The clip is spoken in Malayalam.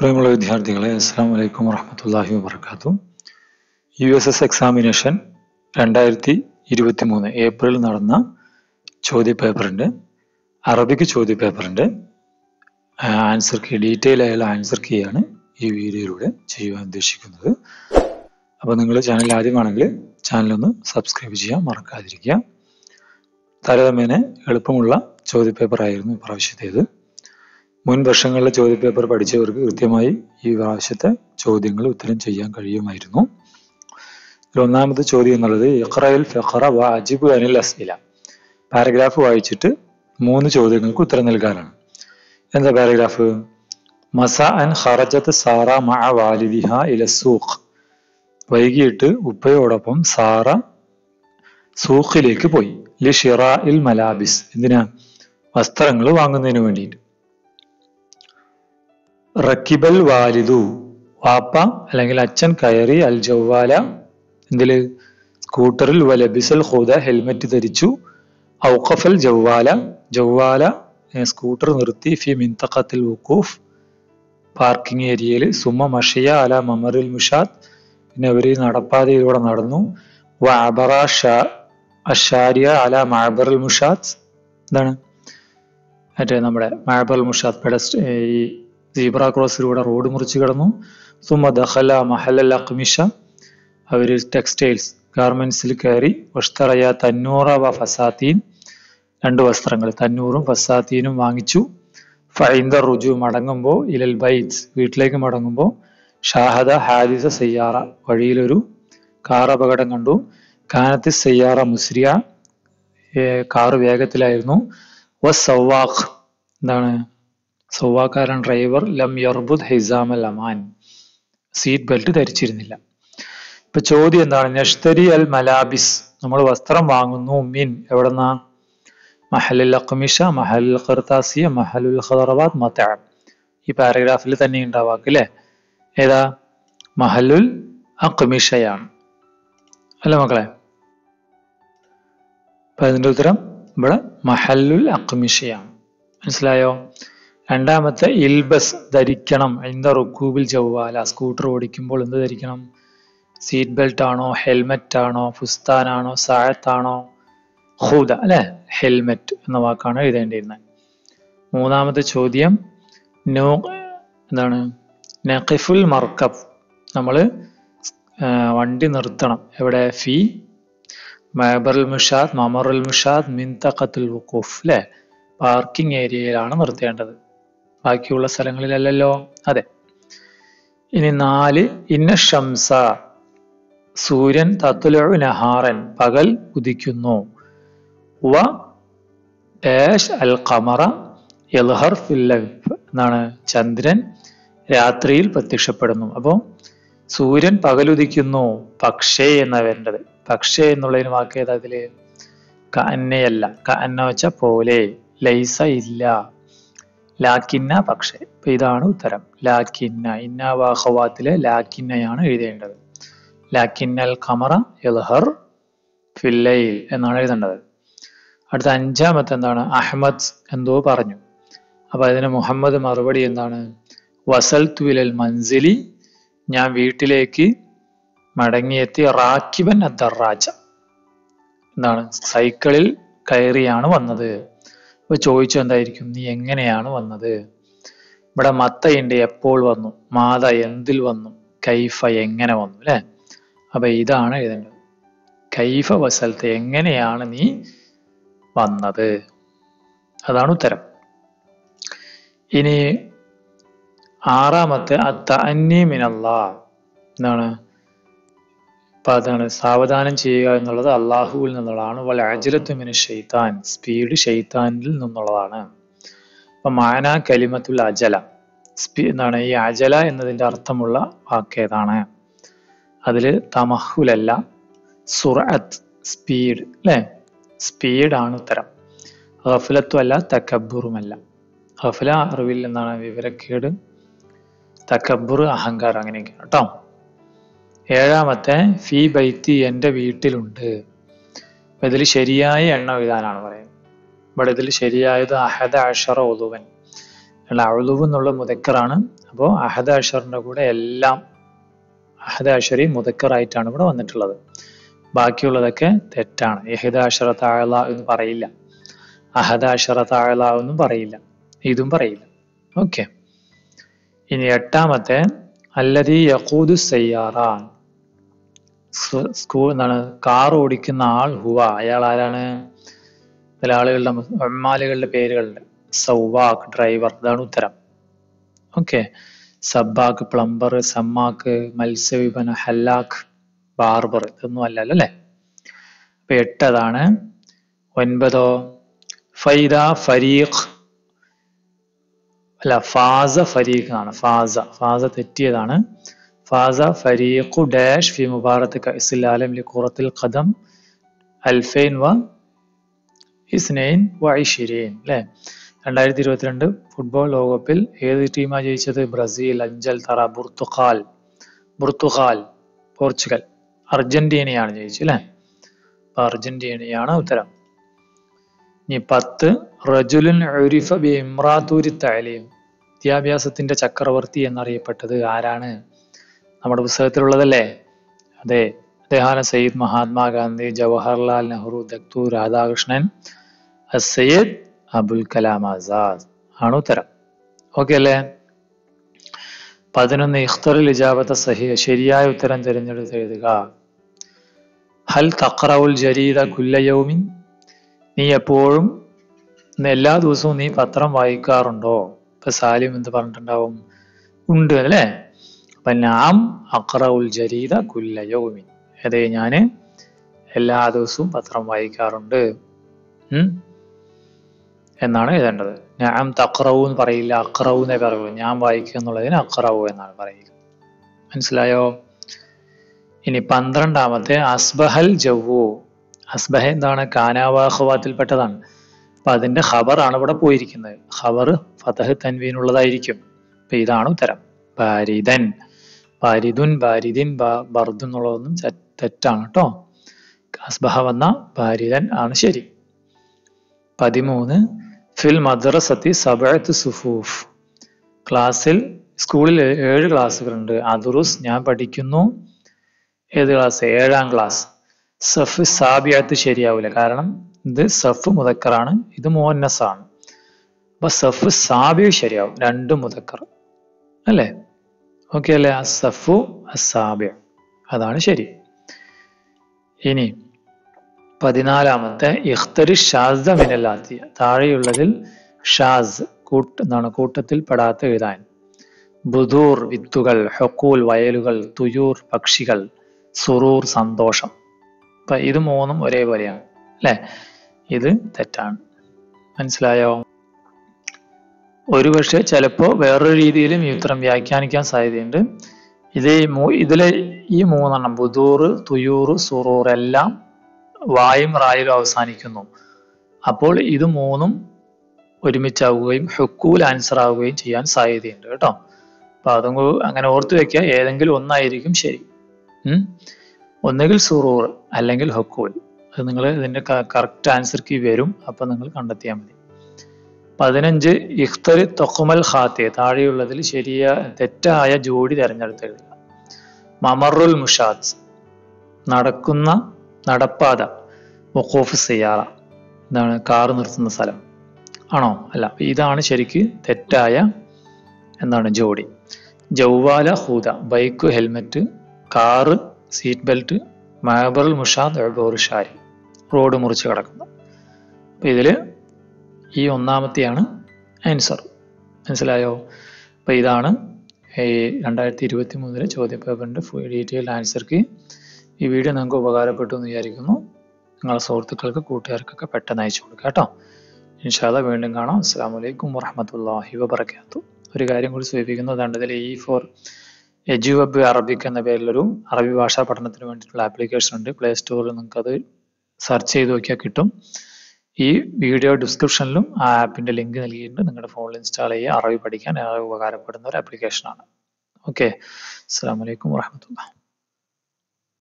പ്രിയമുള്ള വിദ്യാർത്ഥികളെ, അസ്സലാമു അലൈക്കും വറഹ്മത്തുള്ളാഹി വബറകാതുഹു. USS എക്സാമിനേഷൻ 2023 ഏപ്രിൽ നടന്ന ചോദ്യപേപ്പറിൻ്റെ അറബിക് ചോദ്യപേപ്പറിൻ്റെ ആൻസർ കീ, ഡീറ്റെയിൽ ആയുള്ള ആൻസർ കീ ആണ് ഈ വീഡിയോയിലൂടെ ചെയ്യുവാൻ ഉദ്ദേശിക്കുന്നത്. അപ്പോൾ നിങ്ങൾ ചാനൽ ആദ്യമാണെങ്കിൽ ചാനലൊന്ന് സബ്സ്ക്രൈബ് ചെയ്യാൻ മറക്കാതിരിക്കുക. താരതമ്യേന എളുപ്പമുള്ള ചോദ്യപേപ്പർ ആയിരുന്നു ഇപ്രാവശ്യത്തേത്. മുൻ വർഷങ്ങളിലെ ചോദ്യപേപ്പർ പഠിച്ചവർക്ക് കൃത്യമായി ഈ പ്രാവശ്യത്തെ ചോദ്യങ്ങൾ ഉത്തരം ചെയ്യാൻ കഴിയുമായിരുന്നു. ഒന്നാമത്തെ ചോദ്യം എന്നുള്ളത് ഇഖ്റയിൽ ഫഖറ വഅജിബ് അനിൽ അസ്ഇല. പാരഗ്രാഫ് വായിച്ചിട്ട് 3 ചോദ്യങ്ങൾക്ക് ഉത്തരം നൽകാനാണ്. എന്താ പാരഗ്രാഫ്? മസഅൻ ഖറജത് സാറ മഅ വാലിദിഹ ഇല സൂഖ്. വൈകിട്ട് ഉപ്പയോടൊപ്പം സാറ സൂഖിലേക്ക് പോയി. ലിഷിറാഇൽ മലാബിസ്. എന്തിനാ? വസ്ത്രങ്ങൾ വാങ്ങുന്നതിന് വേണ്ടിയിട്ട്. റക്കിബൽ വാലിദു. വാപ്പ അല്ലെങ്കിൽ അച്ഛൻ കയറി അൽ ജവ്വാല എന്തില്? സ്കൂട്ടറിൽ. വലബിസൽ ഖുദ. ഹെൽമെറ്റ് ധരിച്ചു. ഔഖഫൽ ജവ്വാല. ജവ്വാല സ്കൂട്ടർ നിർത്തി. ഫി മിൻതഖത്തിൽ വുഖൂഫ്. പാർക്കിംഗ് ഏരിയയിൽ. സുമ മഷിയ അല മമറിൽ മുഷാദ്. പിന്നെ അവര് നടപ്പാതയിലൂടെ നടന്നു. വ അബറ അഷാരിയ അല മഅബറുൽ മുഷാദ്. എന്താണ് മറ്റേ നമ്മുടെ മഅബറുൽ മുഷാദ് പെഡസ്റ്റ് ഈ സീബ്ര ക്രോസിലൂടെ റോഡ് മുറിച്ച് കിടന്നു. സുമ ദഖല മഹലൽ അഖ്മിഷ. അവര് ടെക്സ്റ്റൈൽസ് ഗാർമെന്റ്സിൽ കയറി. വഷ്തറയ തന്നൂറ വ ഫസാത്തീൻ. 2 വസ്ത്രങ്ങൾ തന്നൂറും ഫസാത്തീനും വാങ്ങിച്ചു. ഫൈന്ദ റുജു. മടങ്ങുമ്പോൾ ഇലൽ ബൈത്ത്. വീട്ടിലേക്ക് മടങ്ങുമ്പോൾ ഷാഹദ ഹാദിസ സയ്യാറ. വഴിയിലൊരു കാർ അപകടം കണ്ടു. കാനത്തി സയ്യാറ മുസ്രിയ. കാറ് വേഗത്തിലായിരുന്നു. വ സവാഖ്. എന്താണ്? സവാക്കാരൻ ഡ്രൈവർ. ലം യർബുദ് ഹിസാമൽ അമാൻ. സീറ്റ് ബെൽറ്റ് ധരിച്ചിരുന്നില്ല. ഇപ്പൊ ചോദ്യം എന്താണ്? നഷ്തരി അൽ മലാബിസ്. നമ്മൾ വസ്ത്രം വാങ്ങുന്നു. മിൻ എവിടെന്നാ? മഹലുൽ അഖ്മിഷ, മഹലുൽ ഖർതാസിയ, മഹലുൽ ഖദറവാത്, മതഅ. ഈ പാരഗ്രാഫിൽ തന്നെ ഉണ്ടാവാക്ക് അല്ലേ? ഏതാ? മഹലുൽ അഖ്മിഷയാണ് അല്ല മക്കളെ? അപ്പൊ അതിന്റെ ഉത്തരം ഇവിടെ മഹലുൽ അഖ്മിഷയാണ്. മനസ്സിലായോ? രണ്ടാമത്തെ ഇൽബസ്. ധരിക്കണം. ഇന്ദ റുക്കൂബിൽ ജവ്വാല. സ്കൂട്ടർ ഓടിക്കുമ്പോൾ എന്ത് ധരിക്കണം? സീറ്റ് ബെൽറ്റ് ആണോ? ഹെൽമെറ്റ് ആണോ? ഫുസ്താനാണോ? സാഴത്താണോ? ഖൂദ അല്ലെ? ഹെൽമെറ്റ് എന്ന വാക്കാണ് എഴുതേണ്ടിയിരുന്നത്. മൂന്നാമത്തെ ചോദ്യം എന്താണ്? നഖിഫുൽ മർക്കബ്. നമ്മള് വണ്ടി നിർത്തണം. എവിടെ? ഫി മഅബറുൽ മുഷാദ്, മമറുൽ മുഷാദ്, മിൻതഖത്തുൽ വുഖൂഫ് അല്ലെ? പാർക്കിംഗ് ഏരിയയിലാണ് നിർത്തേണ്ടത്. ബാക്കിയുള്ള സ്ഥലങ്ങളിലല്ലല്ലോ. അതെ. ഇനി 4 ഇന്ന ഷംസ. സൂര്യൻ. തത്ലുഉ നഹാറൻ. പകൽ ഉദിക്കുന്നു. വ ഡാഷ് അൽ ഖമറ യൽഹർ ഫിൽ ലൈൽ. എന്നാണ്? ചന്ദ്രൻ രാത്രിയിൽ പ്രത്യക്ഷപ്പെടുന്നു. അപ്പോൾ സൂര്യൻ പകലുദിക്കുന്നു. പക്ഷേ എന്നാ വരേണ്ടത്. പക്ഷേ എന്നുള്ളതിന് വാക്ക് ഏതാ ഇതില്? കഅന്നയല്ല. കഅന്ന വെച്ച പോലെ. ലൈസ ഇല്ല. ലാക്കിന്ന പക്ഷേ. അപ്പൊ ഇതാണ് ഉത്തരം. ലാക്കിന്ന. ഇന്ന വാഖവാത്തിലെ ലാക്കിന്നയാണ് എഴുതേണ്ടത്. ലാക്കിന്നൽ ഖമറ യൽഹർ ഫിൽ ലൈൽ എന്നാണ് എഴുതേണ്ടത്. അടുത്ത 5-മത്തെ എന്താണ്? അഹ്മദ് എന്തോ പറഞ്ഞു. അപ്പൊ അതിന് മുഹമ്മദ് മറുപടി എന്താണ്? വസൽതു ഇലൽ മൻസിലി. ഞാൻ വീട്ടിലേക്ക് മടങ്ങിയെത്തി. റാക്കിബൻ അദ്ദറാജ. എന്താണ്? സൈക്കിളിൽ കയറിയാണ് വന്നത്. അപ്പൊ ചോദിച്ചു എന്തായിരിക്കും? നീ എങ്ങനെയാണ് വന്നത്? ഇവിടെ മത്തയുണ്ട്. എപ്പോൾ വന്നു? മാത എന്തിൽ വന്നു? കൈഫ എങ്ങനെ വന്നു അല്ലെ? അപ്പൊ ഇതാണ് എഴുതേണ്ടത്. കൈഫ വസൽത്ത്. എങ്ങനെയാണ് നീ വന്നത്? അതാണ് ഉത്തരം. ഇനി 6-മത്തെ അത്തഅന്നി മിനല്ലാഹ്. എന്താണ്? അപ്പൊ അതാണ് സാവധാനം ചെയ്യുക എന്നുള്ളത് അള്ളാഹുവിൽ നിന്നുള്ളതാണ്. വൽ അജ്ലത്തു മിനശ് ശൈത്താൻ. സ്പീഡ് ശൈത്താനിൽ നിന്നുള്ളതാണ്. അപ്പൊ മാന കലിമത്തുൽ അജല. എന്താണ്? ഈ അജല എന്നതിന്റെ അർത്ഥമുള്ള വാക്ക് ഏതാണ്? അതില് തമഹുലല്ല, സുറഅത്ത് സ്പീഡ് അല്ലെ? സ്പീഡാണ് ഉത്തരം. ഗഫലത്തു അല്ല, തക്കബ്ബുറുമല്ല. ഗഫല അറിവിൽ എന്താണ്? വിവരക്കേട്. തക്കബ്ബുർ അഹങ്കാരം. അങ്ങനെയൊക്കെയാണ് കേട്ടോ. 7-മത്തെ ഫി ബൈത്തി. എന്റെ വീട്ടിലുണ്ട്. ഇതിൽ ശരിയായ എണ്ണം എഴുതാനാണ് പറയുന്നത്. ഇവിടെ ഇതിൽ ശരിയായത് 11 ഉളുവൻ. ഉളുവ് എന്നുള്ള മുദക്കറാണ്. അപ്പോൾ അഹദ അഷറിന്റെ കൂടെ എല്ലാം അഹദ അഷരി മുദക്കറായിട്ടാണ് ഇവിടെ വന്നിട്ടുള്ളത്. ബാക്കിയുള്ളതൊക്കെ തെറ്റാണ്. ഇഹദ അഷറത അഅല എന്ന് പറയില്ല, അഹദ അഷറത അഅല എന്നും പറയില്ല, ഇതും പറയില്ല. ഓക്കെ. ഇനി എട്ടാമത്തെ അല്ലദീ യഖൂദു സയ്യാറ, എന്താണ് കാർ ഓടിക്കുന്ന ആൾ ഹുവ, അയാൾ ആരാണ്? ചില ആളുകളുടെ അമ്മാലുകളുടെ പേരുകളുണ്ട്. സൗവാഖ് ഡ്രൈവർ, ഇതാണ് ഉത്തരം. ഓക്കെ. സബ്ബാക്ക് പ്ലംബർ, സമ്മാക്ക് മത്സ്യവിപണ, ഹല്ലാഖ് ബാർബർ, ഇതൊന്നും അല്ലല്ലോ അല്ലെ. അപ്പൊ 8 അതാണ്. 9 ഫൈദ ഫരീഖ്, അല്ല ഫാസ ഫരീഖ് ആണ്. ഫാസ തെറ്റിയതാണ്. ഫാസ ഫരീഖു ഡാഷ് ഫി മുബാറത്ത് കഅ്സിൽ ആലം ലിഖുറത്തിൽ ഖദം 2022 അല്ലെ. 2022 ഫുട്ബോൾ ലോകകപ്പിൽ ഏത് ടീമാ ജയിച്ചത്? ബ്രസീൽ, അഞ്ചൽത്തറ, പോർച്ചുഗൽ, അർജന്റീനയാണ് ജയിച്ചത് അല്ലെ. അപ്പൊ അർജന്റീനയാണ് ഉത്തരം. ഇനി 10 റജുലുൻ ഉരിഫ ബി ഇമ്രാത്തൂരി തഅലീം, വിദ്യാഭ്യാസത്തിന്റെ ചക്രവർത്തി എന്നറിയപ്പെട്ടത് ആരാണ്? നമ്മുടെ പുസ്തകത്തിലുള്ളതല്ലേ? അതെ, അദ്ദേഹമാണ് സയ്യിദ് മഹാത്മാഗാന്ധി, ജവഹർലാൽ നെഹ്റു, ദക്തൂർ രാധാകൃഷ്ണൻ, സയ്യിദ് അബുൽ കലാം ആസാദ് ആണ് ഉത്തരം. ഓക്കെ അല്ലേ. 11 ഇഖ്തറുൽ ഇജാബത സഹിഹ, ശരിയായ ഉത്തരം തിരഞ്ഞെടുത്ത് എഴുതുക. ഹൽ തഖറഉൽ ജരീദ കുല്ല യൗമിൻ, നീ എപ്പോഴും എല്ലാ ദിവസവും നീ പത്രം വായിക്കാറുണ്ടോ? ഇപ്പൊ സാലിം എന്ത് പറഞ്ഞിട്ടുണ്ടാവും? ഉണ്ട് അല്ലേ. അപ്പൊ നാം അഖറഉൽ ജരീദ കുല്ല യൗമിൻ, അതെ ഞാന് എല്ലാ ദിവസവും പത്രം വായിക്കാറുണ്ട് എന്നാണ് എഴുതേണ്ടത്. നാം തഖറഉ എന്ന് പറയില്ല, അഖറഉ എന്നേ പറയുള്ളൂ. ഞാൻ വായിക്കുക എന്നുള്ളതിന് അഖറഉ എന്നാണ് പറയുക. മനസ്സിലായോ? ഇനി 12 അസ്ബഹൽ ജവ്വു, അസ്ബഹ എന്താണ്? കാനാവാഹവാത്തിൽപ്പെട്ടതാണ്. അപ്പൊ അതിന്റെ ഖബർ ആണ് ഇവിടെ പോയിരിക്കുന്നത്. ഖബർ ഫതഹ് തൻവീൻ ഉള്ളതായിരിക്കും. അപ്പൊ ഇതാണ് ഉത്തരം. ബാരിദൻ, ബാരിദുൻ, ബാരിദിൻ, ബർദ് എന്നുള്ളതൊന്നും തെറ്റാണ് കേട്ടോ. അസ്ബഹ വന്ന ബാരിദൻ ആണ് ശരി. 13 ഫിൽ മദ്രസത്തി സബഅത്ത് സുഫൂഫ്, സ്കൂളിൽ 7 ക്ലാസ്സുകളുണ്ട്. അദുറുസ്, ഞാൻ പഠിക്കുന്നു. ഏത് ക്ലാസ്? 7ാം ക്ലാസ്. സഫ് സാബിയത്ത് ശരിയാവില്ല, കാരണം ഇത് സഫ് മുദക്കറാണ്, ഇത് മുഅന്നസ് ആണ്. അപ്പൊ സഫ് സാബിയ ശരിയാവും, 2 മുദക്കർ അല്ലേ. ഓക്കെ അല്ലേ. അസഫു അസാബിയ, അതാണ് ശരി. ഇനി 14 ഇഖ്തരി ഷാസ മിനൽ ആതിയ, താഴെയുള്ളതിൽ ഷാസ് എന്താണ് കൂട്ടത്തിൽ പെടാത്ത എഴുതാൻ. ബുദൂർ വിത്തുകൾ, ഹുഖൂൽ വയലുകൾ, തുയൂർ പക്ഷികൾ, സുറൂർ സന്തോഷം. അപ്പൊ ഇത് 3ഉം ഒരേപോലെയാണ് അല്ലെ. ഇത് തെറ്റാണ്. മനസ്സിലായോ? ഒരുപക്ഷെ ചിലപ്പോ വേറൊരു രീതിയിലും ഈ ഉത്തരം വ്യാഖ്യാനിക്കാൻ സാധ്യതയുണ്ട്. ഇതിലെ ഈ 3 ബുദൂർ, തുയൂർ, സുറൂർ എല്ലാം വായും റായിലും അവസാനിക്കുന്നു. അപ്പോൾ ഇത് 3ഉം ഒരുമിച്ചാവുകയും ഹുക്കൂൽ ആൻസർ ആവുകയും ചെയ്യാൻ സാധ്യതയുണ്ട് കേട്ടോ. അപ്പൊ അതും അങ്ങനെ ഓർത്തു വെക്കുക, ഏതെങ്കിലും ഒന്നായിരിക്കും ശരി. ഒന്നുകിൽ സുറൂർ അല്ലെങ്കിൽ ഹുക്കൂൽ. അത് നിങ്ങൾ ഇതിന്റെ കറക്റ്റ് ആൻസർ കീ വരും, അപ്പൊ നിങ്ങൾ കണ്ടെത്തിയാൽ മതി. 15 ഇഖ്തരി തഖ്മൽ ഖാത്തിയ, താഴെയുള്ളതിൽ തെറ്റായ ജോഡി തിരഞ്ഞെടുത്ത് എഴുതുക. മമറുൽ മുഷാത്ത്, നടപ്പാത. വഖൂഫ് സിയാറ, എന്താണ്? കാർ നിർത്തുന്ന സ്ഥലം ആണോ? അല്ല, ഇതാണ് ശരിക്ക് തെറ്റായ ജോഡി. ജൗവാല ഹൂദ, bike helmet, car seat belt, മഅബറുൽ മുഷാദ് ഷാരി, റോഡ് മുറിച്ച് കിടക്കുന്നു. അപ്പൊ ഇതില് ഈ 1ാമത്തെയാണ് ആൻസർ. മനസ്സിലായോ? അപ്പൊ ഇതാണ് 2023 ചോദ്യപേപ്പറിന്റെ ഡീറ്റെയിൽഡ് ആൻസർക്ക്. ഈ വീഡിയോ നിങ്ങൾക്ക് ഉപകാരപ്പെട്ടു എന്ന് വിചാരിക്കുന്നു. നിങ്ങളുടെ സുഹൃത്തുക്കൾക്ക്, കൂട്ടുകാർക്കൊക്കെ പെട്ടെന്ന് അയച്ചു കൊടുക്കുക കേട്ടോ. ഇൻഷാ അല്ലാഹ് വീണ്ടും കാണാം. അസ്സലാമു അലൈക്കും വറഹ്മത്തുള്ളാഹി വബറകാതുഹു. ഒരു കാര്യം കൂടി സൂചിപ്പിക്കുന്നതാണ്, ഇതിൽ E4 എജുവെബ് അറബിക് എന്ന പേരിലൊരു അറബി ഭാഷാ പഠനത്തിന് വേണ്ടിയിട്ടുള്ള ആപ്ലിക്കേഷൻ ഉണ്ട്. പ്ലേ സ്റ്റോറിൽ നിങ്ങൾക്ക് അത് സെർച്ച് ചെയ്ത് നോക്കിയാൽ കിട്ടും. ഈ വീഡിയോ ഡിസ്ക്രിപ്ഷനിലും ആ ആപ്പിന്റെ ലിങ്ക് നൽകിയിട്ടുണ്ട്. നിങ്ങളുടെ ഫോണിൽ ഇൻസ്റ്റാൾ ചെയ്യുക. അറബി പഠിക്കാൻ ഏറെ ഉപകാരപ്പെടുന്ന ഒരു ആപ്ലിക്കേഷനാണ്. ഓക്കെ. അസ്സലാമു അലൈക്കും വറഹ്മത്തുള്ളാഹി.